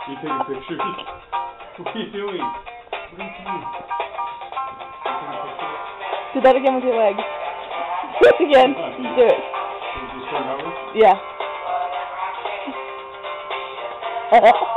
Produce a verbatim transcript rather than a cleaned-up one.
You taking pictures? What are you doing? What are you doing? Do that again with your leg. Do it again. Do it. Just turn over? Yeah.